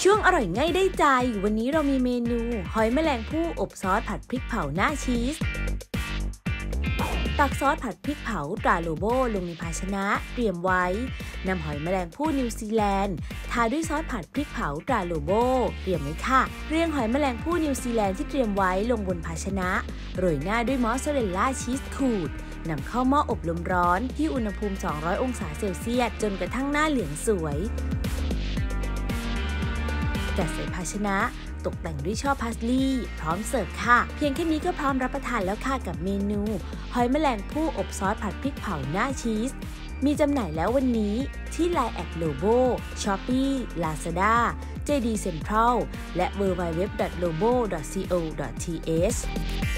ช่วงอร่อยง่ายได้ใจวันนี้เรามีเมนูหอยแมลงภู่อบซอสผัดพริกเผาหน้าชีสตักซอสผัดพริกเผาตราโลโบลงในภาชนะเตรียมไว้นำหอยแมลงภู่นิวซีแลนด์ทาด้วยซอสผัดพริกเผาตราโลโบเตรียมไว้ค่ะเรียงหอยแมลงภู่นิวซีแลนด์ที่เตรียมไว้ลงบนภาชนะโรยหน้าด้วยมอสซาเรลล่าชีสขูดนำเข้าหม้ออบลมร้อนที่อุณหภูมิ200องศาเซลเซียสจนกระทั่งหน้าเหลืองสวยจัดใส่ภาชนะตกแต่งด้วยช่อพาสลีย์พร้อมเสิร์ฟค่ะเพียงแค่นี้ก็พร้อมรับประทานแล้วค่ะกับเมนูหอยแมลงภู่อบซอสผัดพริกเผาหน้าชีสมีจำหน่ายแล้ววันนี้ที่ LINE @lobo Shopee Lazada JD Central และ www.lobo.co.th